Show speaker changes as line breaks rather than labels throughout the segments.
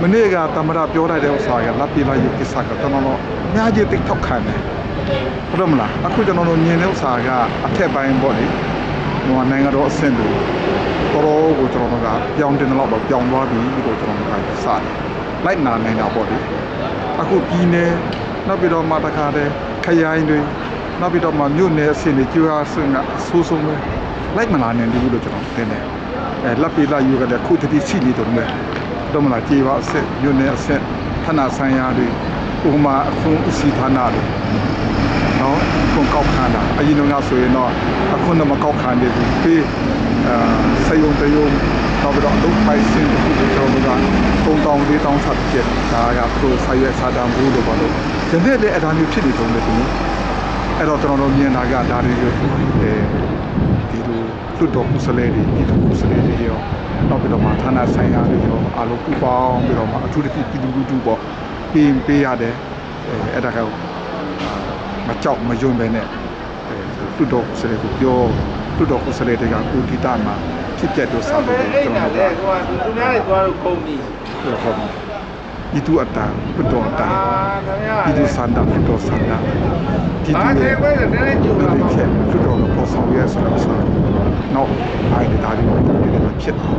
နေ့ကတမရပြောလိုက်တဲ့ဥစ္စာကလက်ပြလိုက်ယူကိစ္စကကျွန်တော်အများကြီးတိတ်ထောက်ခံတယ်ဟုတ်တယ်မလားအခုကျွန်တော်တို့မြင်တဲ့ဥစ္စာကအထက်ပိုင်းပေါ့လေဟိုနိုင်ငံတော်အဆင့်တို့တော်ကိုကျွန်တော်ကပြောင်းတင်တော့ပြောင်းသွားပြီလို့ကျွန်တော်ကစတယ်လိုက်နာနိုင်တာပေါ့လေအခုပြည်နယ်နောက်ပြီးတော့မှတခါတည်းခရိုင်တွေနောက်ပြီးတော့မှမြို့နယ်အဆင့်တွေကျွားဆင်းကဆိုးဆုံးပဲလိုက်မလာနိုင်ဘူးလို့ကျွန်တော်တင်တယ်လက်ပြလိုက်ယူကြတဲ့ခုတတိရှိနေတော့မယ်တော့မလားကြေပါအဆင့်မြို့နယ်အဆင့်ဌာနဆိုင်ရာတွေဥပမာအခုအစီဌာနတွေနော်ခုကောက်ခါတာအရင်ကဆိုရင်တော့အခုတော့မကောက်ခါနေဘူးပြီးစေယုံတယုံနောက်ပြီးတော့အလုပ်ပိုင်စင်တို့ကျွန်တော်က3000 4000ဆက်ပြဒါကသူဆိုင်ရစာတမ်းဘူးလို့ပါလို့ဒီနေ့လည်းအတားမျိုးဖြစ်နေတုံးတယ်ဒီအဲ့တော့ကျွန်တော်တို့မြင်တာကဒါတွေကိုဒီလိုလွတ်တော်ကုစလဲတွေဒီလိုကုစလဲတွေရောနောက်ပြီးတော့မှဌာနဆိုင်ရာတွေရောအလုပ်ပူပေါင်းပြီးတော့မှအထူးသဖြင့်ပြည်သူလူထုပေါ့ပေးရတယ်အဲ့ဒါကမကြောက်မယွန်းပဲနဲ့လွတ်တော်ကုစလဲကိုပြောလွတ်တော်ကုစလဲတွေကကိုဒီတာမှာဖြစ်ပျက်တော့စားလို့ကျွန်တော်တို့သူများတွေသွားလို့ခုံပြီဟုတ်ပါဒီတူအတာလွတ်တော်အတာဒီတူစန္ဒလွတ်တော်စန္ဒဒီတူရဲ့လွတ်တော်ကိုပေါ်ဆောင်ရဆိုတော့နောက်ပိုင်းဒါတွေဖြစ်အောင်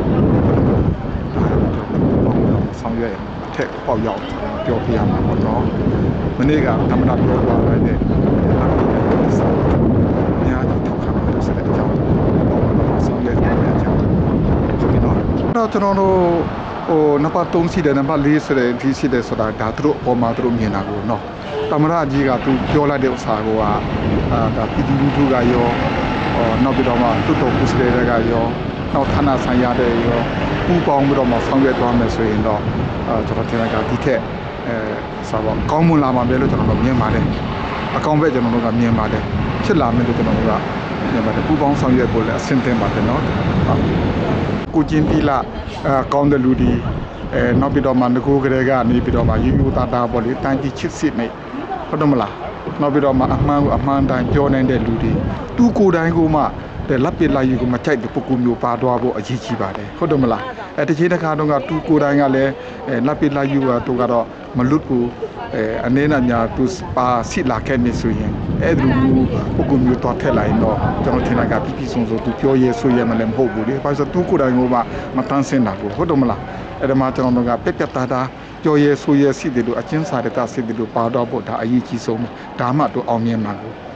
ဆောင်ရွက်အထက်ပေါက်ရောက်ပြောပြရမှာပေါ့နော်မနေ့ကသမ္မတပြောသွားလိုက်တဲ့အားလုံးအများကြီးထောက်ခံလို့ဆက်တဲ့အကြောင်းဆောင်ရွက်နေတဲ့အကြောင်းဆိုပြီးတော့ကျွန်တော်တို့နံပါတ်3ရှိတယ်နံပါတ်4ဆိုတဲ့ဒီရှိတယ်ဆိုတာဒါသူတို့အပေါ်မှာသူတို့မြင်တာကိုနော်သမ္မတကြီးကသူပြောလိုက်တဲ့ဥစ္စာကိုဒါပြည်သူလူထုကရောနောက်ပြီးတော့မှတွတ်တော်ကုစလေတွေကရောနောက်ဌာနဆိုင်ရာတွေရောပူပေါင်းပြီးတော့မှဆောင်ရွက်သွားမယ်ဆိုရင်တော့ကျွန်တော်ထင်တာကဒီထက်စာပေါ့ကောင်းမွန်လာမှာပဲလို့ကျွန်တော်တို့မြင်ပါတယ်အကောင့်ပဲကျွန်တော်တို့ကမြင်ပါတယ်ဖြစ်လာမယ်လို့ကျွန်တော်တို့ကမြင်ပါတယ်ပူပေါင်းဆောင်ရွက်ဖို့လည်းအဆင်သင့်ပါတယ်နော်ကိုချင်းတီလာကောင်းတဲ့လူဒီနောက်ပြီးတော့မှငကိုကလေးကနေပြီးတော့မှယူယူတာပေါ့လေတန်ကြီးချစ်စစ်နေဟုတ်တယ်မလားနောက်ပြီးတော့မှအမှန်တိုင်းပြောနိုင်တဲ့လူတွေသူကိုယ်တိုင်ကိုမှလက်ပစ်လိုက်ယူကိုမချိုက်တဲ့ပုဂ္ဂိုလ်မျိုးပါသွားဖို့အရေးကြီးပါတယ်ဟုတ်တယ်မလားတချေတစ်ခါတော့ကသူကိုယ်တိုင်ကလည်းလက်ပစ်လိုက်ယူကသူကတော့မလွတ်ဘူးအနေနဲ့များသူပါစီလာခဲ့နေဆိုရင်အဲ့ဒီလိုပုဂ္ဂိုလ်မျိုးတော့ထက်လိုက်တော့ကျွန်တော်ထင်တာကပြပြဆုံးသူပြောရဲဆိုရဲမလည်းမဟုတ်ဘူးလေဘာလို့သူကိုယ်တိုင်ကမတန်းစင်တာကိုဟုတ်တယ်မလားအဲ့ဒါမှကျွန်တော်တို့ကပြက်ပြက်သားသားပြောရဲဆိုရဲစီတယ်လို့အချင်းစာရကစီတယ်လို့ပါတော့ဖို့ဒါအရေးကြီးဆုံးဒါမှတော့အောင်မြင်မှာကို